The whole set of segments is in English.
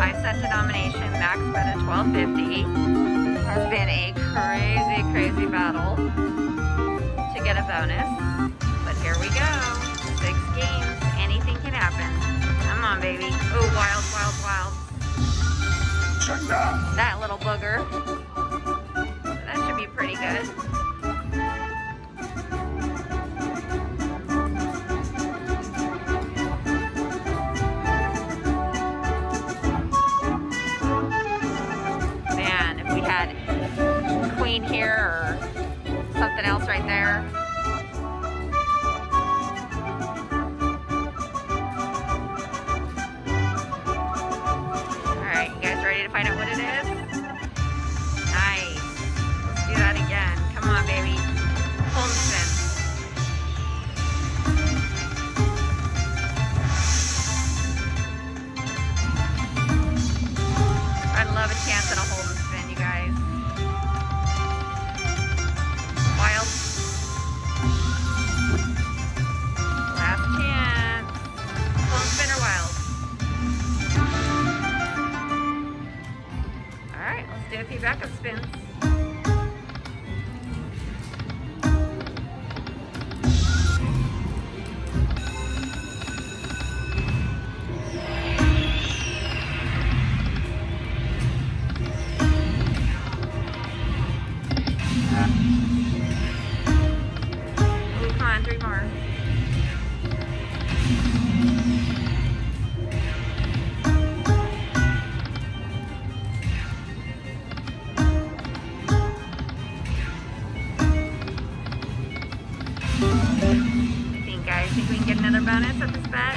5-cent denomination, max bet of $12.50. Has been a crazy battle to get a bonus. But here we go. 6 games. Anything can happen. Come on, baby. Oh, wild. That little booger. That should be pretty good. Man, if we had queen here or something else right there. Ready to find out what it is? Nice. Let's do that again. Come on, baby. Hold and spin. I'd love a chance at a hold and spin, you guys. Wild. Last chance. Hold and spin or wild? Let's do a few backup spins. Ooh, come on, 3 more. Think we can get another bonus at this bet?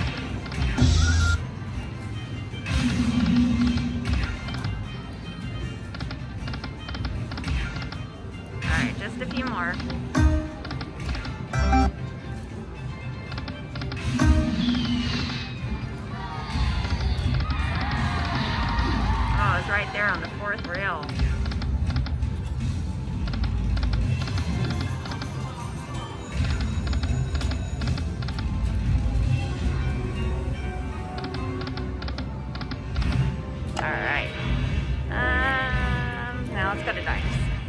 Alright, just a few more. Oh, it's right there on the 4th rail. Alright. Now let's go to dice.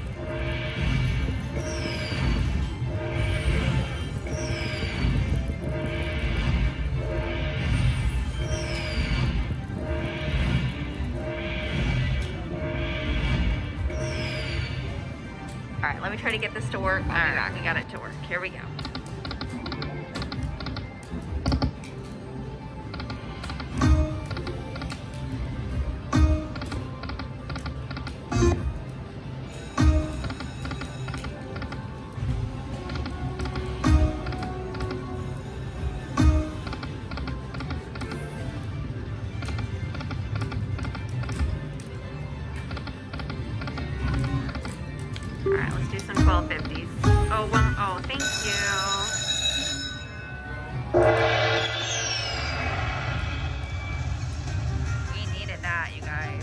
Alright, let me try to get this to work. Alright, we got it to work. Here we go. Alright, let's do some 12.50s. Oh, thank you. We needed that, you guys.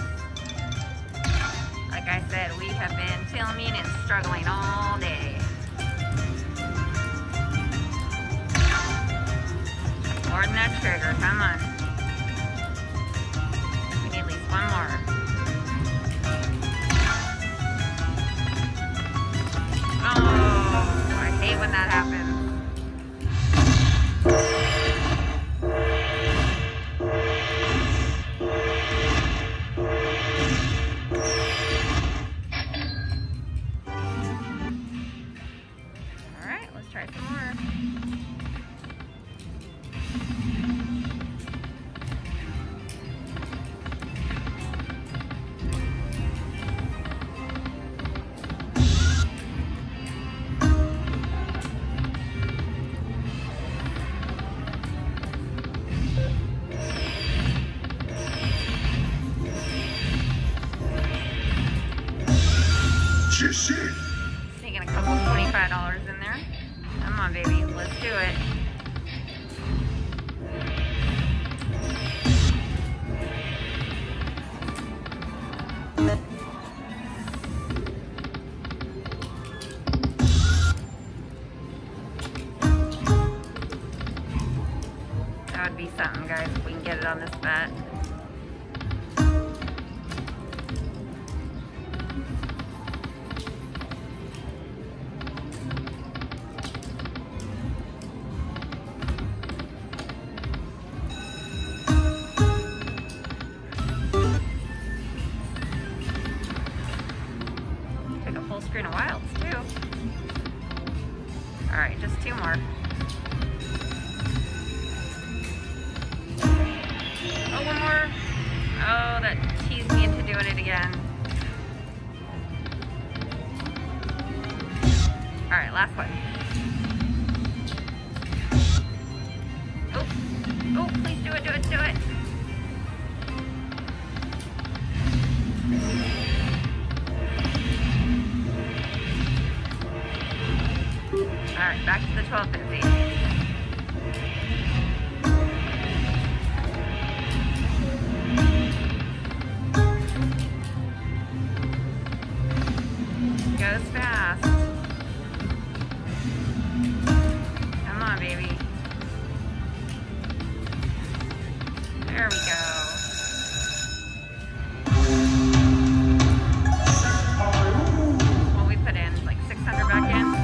Like I said, we have been filming and struggling all day. More than that trigger, come on. We need at least one more. Oh, I hate when that happens. All right, let's try some more. Sneaking a couple $25 in there. Come on, baby. Let's do it. That would be something, guys, if we can get it on this bet. Oh, that teased me into doing it again. All right, last one. Oh, oh, please do it, do it, do it. All right, back to the 1250. Goes fast. Come on, baby. There we go. What we put in, like 600 back in.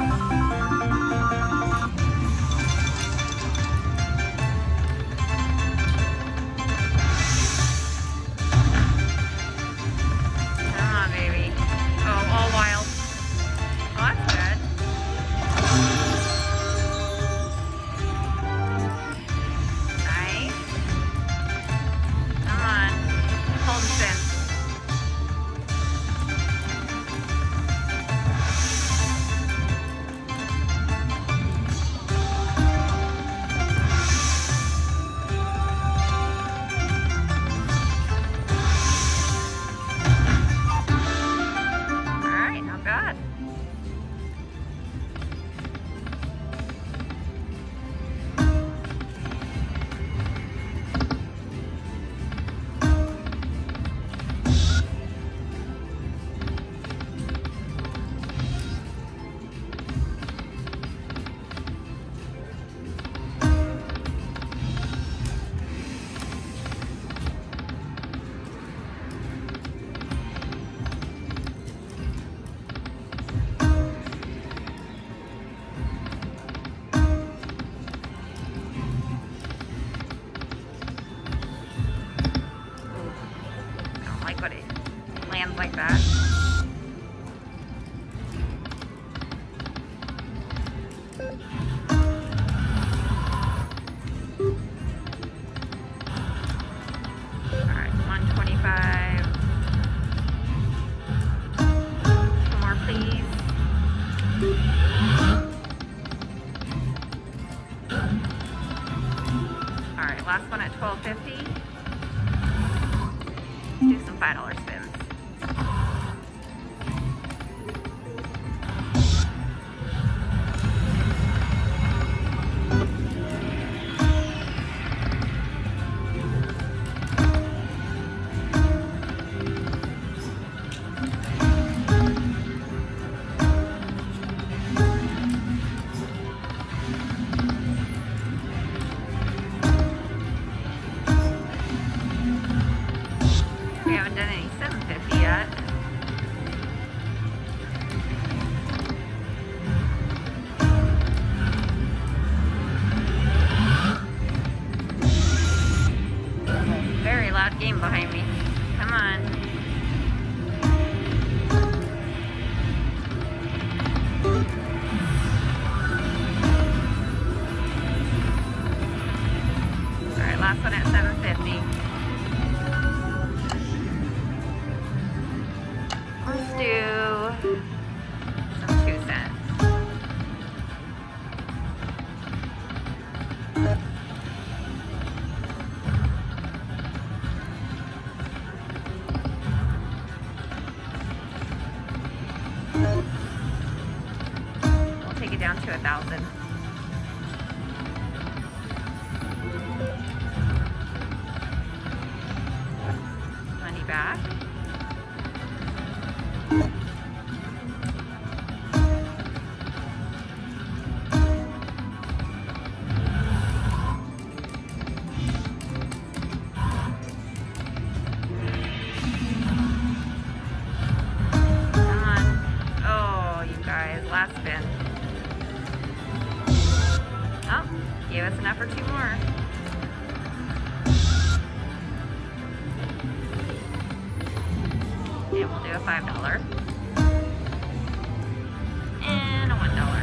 Come on, baby. Oh, all wild. Oh, that's good. Nice. Come on. Hold and spin. All right, not bad. But it lands like that. All right, 125. Two more, please. All right, last one at 1250. Do some $5 spins. We haven't done any 750 yet. Very loud game behind me. Come on. All right, last one at 750. Let's do some 2 cents. We'll take it down to 1,000. Money back. Last spin. Oh, gave us enough for 2 more. And we'll do a $5. And a $1.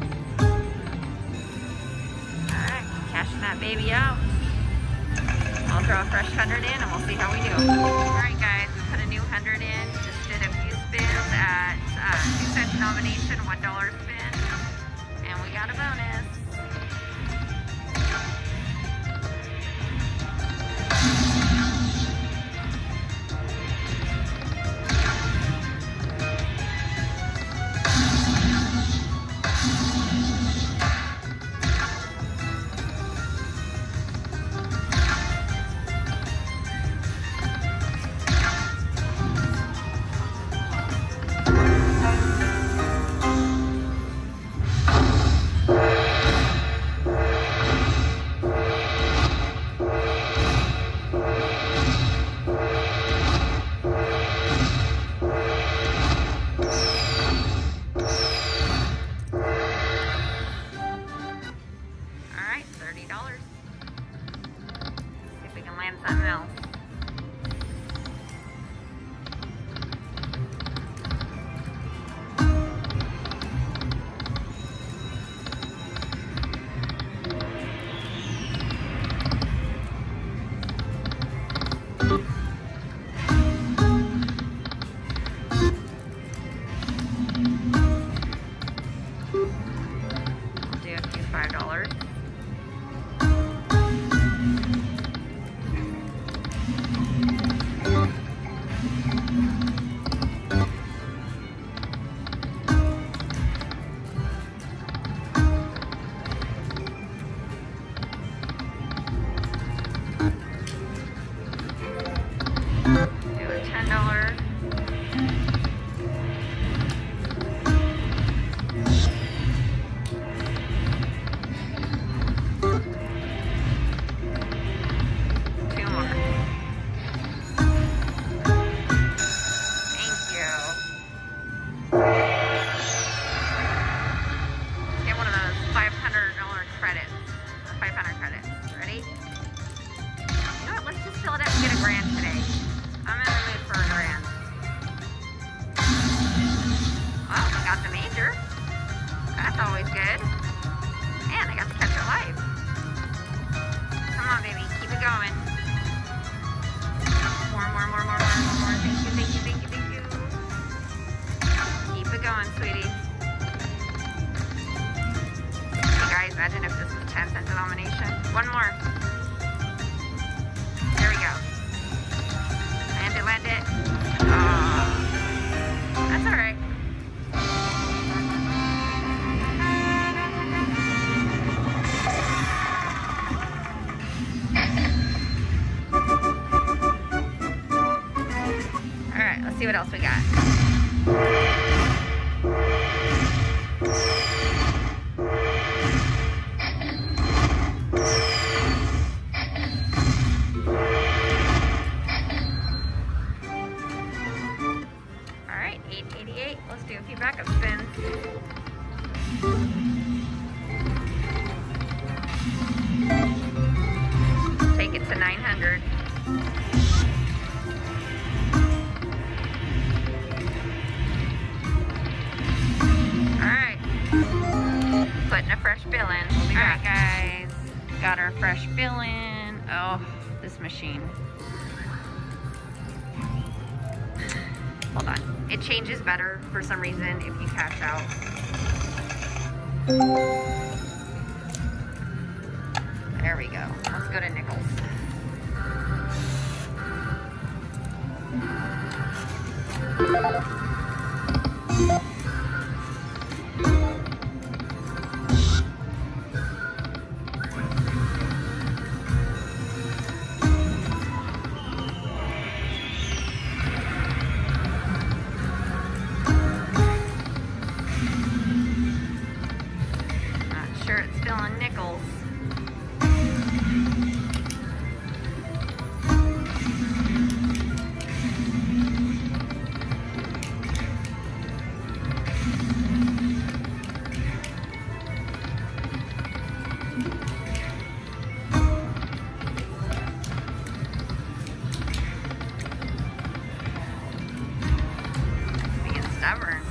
Alright, cashing that baby out. I'll throw a fresh 100 in and we'll see how we do. Alright guys, we put a new 100 in. Just did a few spins at 2-cent denomination, $1 spin. And we got a bonus. Something else. Do a few $5. Always good. And I got to catch it live. Come on, baby. Keep it going. More. Thank you. Keep it going, sweetie. Hey, guys, imagine if this was 10-cent denomination. One more. There we go. Land it. That's all right. Let's see what else we got. Alright, $8.88. Let's do a few backup spins. Take it to 900. Putting a fresh bill in. Alright guys, got our fresh bill in. Oh, this machine. Hold on. It changes better for some reason if you cash out. There we go. Let's go to nickels. Nickels. Being stubborn.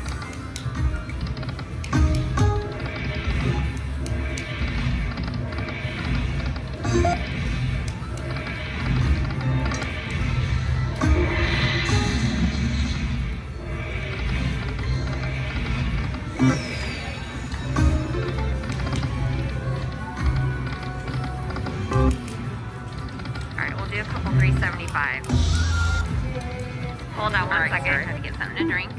do a couple 375. Hold on one second. I had to get something to drink.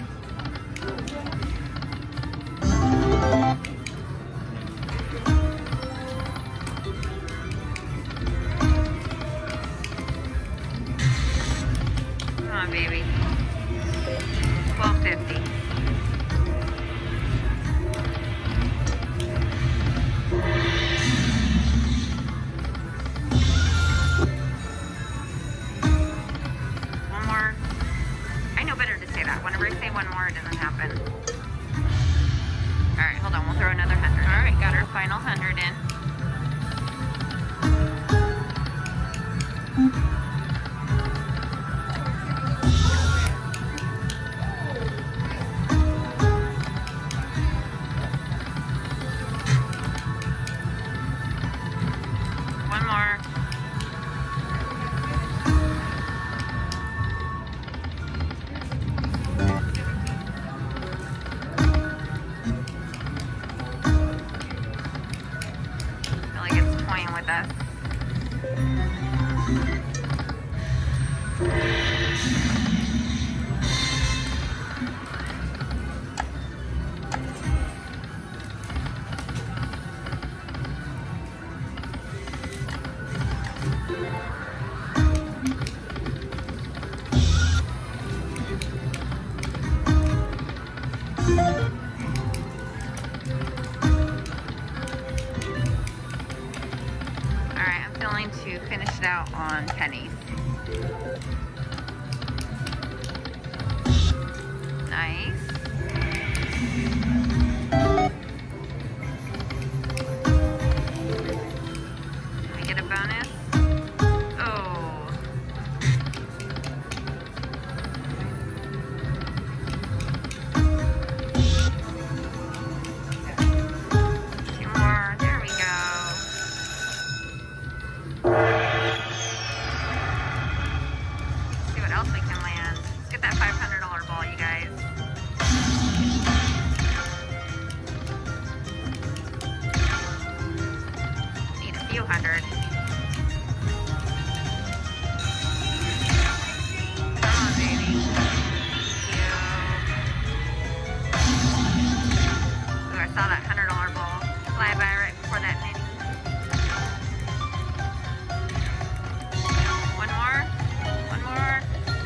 Come on, baby. 12.50. One more. I know better to say that. Whenever I say one more, it doesn't happen. All right, hold on. We'll throw another 100. All right, got our final 100 in. One more. I feel like it's toying with us. Alright, I'm feeling to finish it out on pennies. Nice. Can we get a bonus? Oh. Two more. There we go. See what else we can land. Let's get that $500 ball, you guys. Need a few hundred. Come on, baby. Ooh, I saw that $100 ball fly by right before that mini. One more. One more.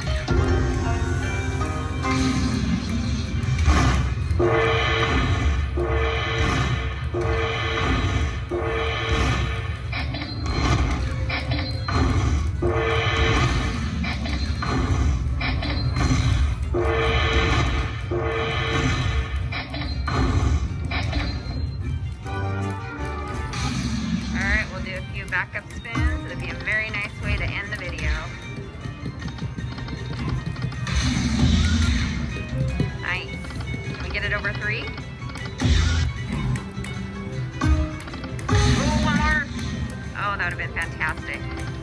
Alright, we'll do a few backup spins. It'll be a very nice way to end the video. Nice. Can we get it over 3? Oh, one more. Oh, that would have been fantastic.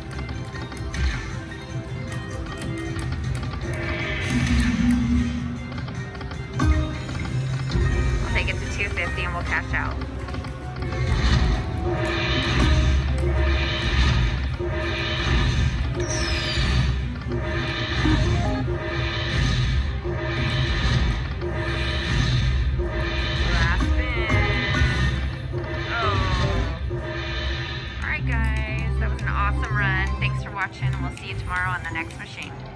I'll take it to 250 and we'll cash out. Last spin. Oh. Alright guys, that was an awesome run. Thanks for watching and we'll see you tomorrow on the next machine.